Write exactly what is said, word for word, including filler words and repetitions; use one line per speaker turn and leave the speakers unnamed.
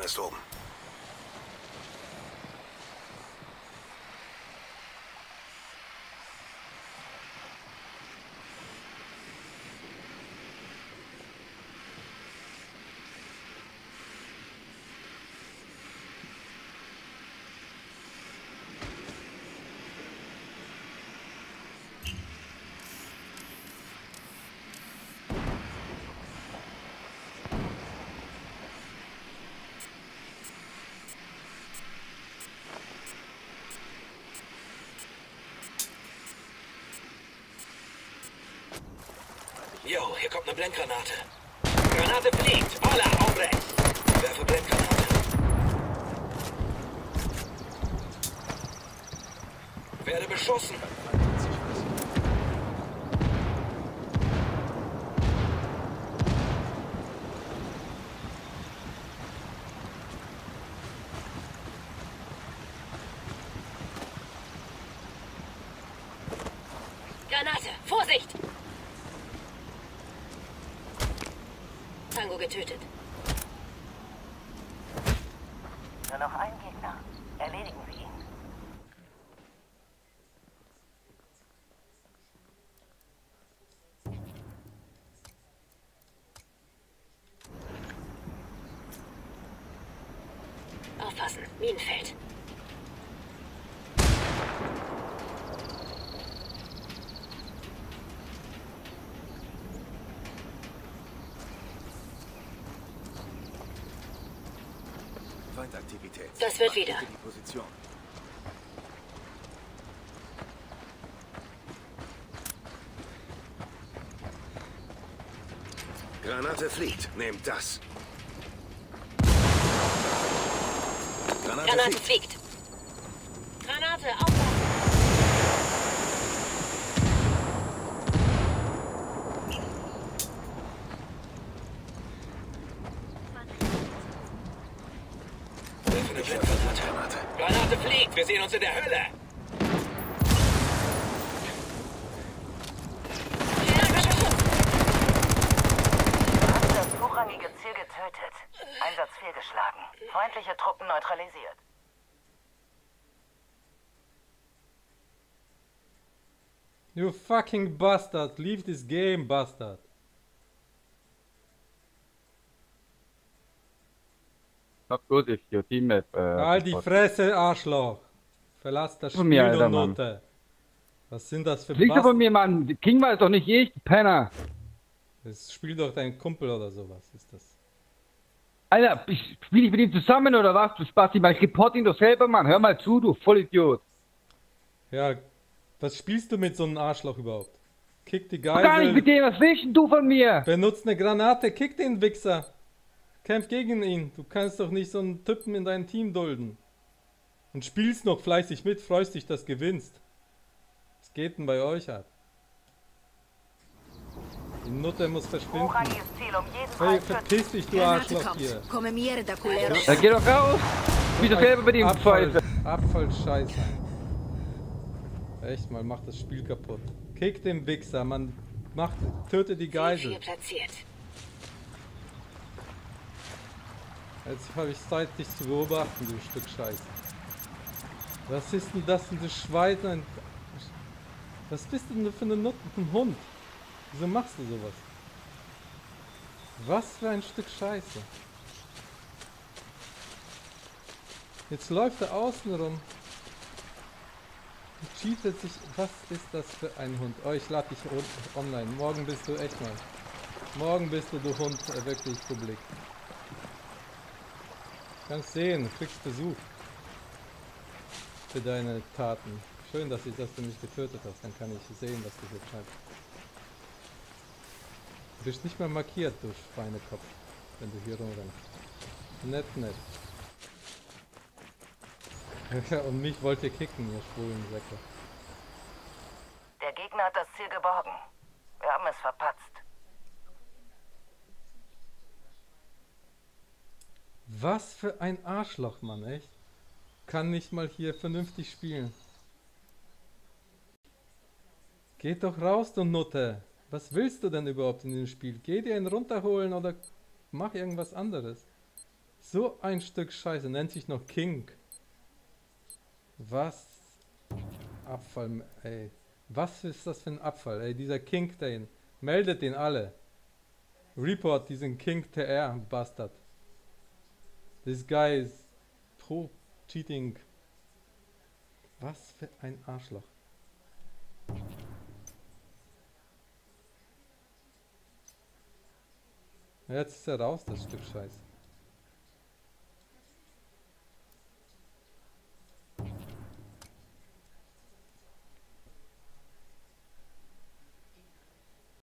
ist oben.
Jo, hier kommt eine Blendgranate. Granate fliegt. Holla, hombre. Werfe Blendgranate. Werde beschossen.
Granate, Vorsicht! Tango getötet.
Nur noch ein Gegner. Erledigen Sie ihn.
Aufpassen, Minenfeld.
Feindaktivität.
Das wird wieder.
Markiere die Position. Granate fliegt. Nehmt das. Granate,
Granate
fliegt.
fliegt. Granate, aufpassen!
Werfe eine Blendgranate. Granate fliegt. Wir sehen uns in der Hölle.
Das hochrangige Ziel getötet. Einsatz fehlgeschlagen. Feindliche Truppen neutralisiert.
You fucking bastard. Leave this game, bastard.
Not good if your teammate. Äh,
Halt die Fresse, Arschloch. Verlass das
Von
Spiel,
mir,
du
Alter, Mann.
Note. Was sind das für
Liegt doch von
Bastard?
mir, Mann. King war es doch nicht ich, Penner.
Das spielt doch dein Kumpel oder sowas, ist das.
Alter, ich spiel ich mit ihm zusammen oder was? Du Spasti, Mann. Ich report ihn doch selber, Mann. Hör mal zu, du Vollidiot.
Ja, was spielst du mit so einem Arschloch überhaupt? Kick die
Gar nicht
Geisel,
mit dem, was willst denn du von mir?
benutzt eine Granate, kick den Wichser. Kämpf gegen ihn. Du kannst doch nicht so einen Typen in dein Team dulden. Und spielst noch fleißig mit, freust dich, dass du gewinnst. Was geht denn bei euch ab? Die Nutte muss verschwinden.
Hochrangiges Ziel um jeden
Hey,
Preis
verpiss dich, du
Granate
Arschloch
kommt.
hier.
Come mierda, culero.
Dann geh doch raus. Wie doch selber mit ihm
Abfall,
Pfeife.
Abfall, Scheiße. Echt mal, macht das Spiel kaputt. Kick den Wichser, man macht, töte die Geisel.
Ziel platziert.
Jetzt habe ich Zeit, dich zu beobachten, du Stück Scheiße. Was ist denn das für ein Schwein? Was bist denn du für eine Nutte, ein Hund? Wieso machst du sowas? Was für ein Stück Scheiße. Jetzt läuft er außen rum. Und cheatet sich. Was ist das für ein Hund? Oh, ich lade dich online. Morgen bist du echt mal. Morgen bist du, du Hund, äh, wirklich publik. Kannst sehen, du kriegst Besuch. Für deine Taten. Schön, dass, ich, dass du mich getötet hast. Dann kann ich sehen, was du hier schreibst. Du bist nicht mehr markiert, du Schweinekopf, wenn du hier rumrennst. Nett, nett. Ja, und mich wollt ihr kicken, ihr schwulen Säcke.
Der Gegner hat das Ziel geborgen. Wir haben es verpatzt.
Was für ein Arschloch, Mann, echt? Kann nicht mal hier vernünftig spielen. Geht doch raus, du Nutte. Was willst du denn überhaupt in dem Spiel? Geh dir einen runterholen oder mach irgendwas anderes. So ein Stück Scheiße. Nennt sich noch King. Was? Abfall, ey. Was ist das für ein Abfall, ey? Dieser King den. Meldet den alle. Report diesen King T R, Bastard. This guy is pro cheating. Was für ein Arschloch. Jetzt ist er raus, das Stück Scheiße.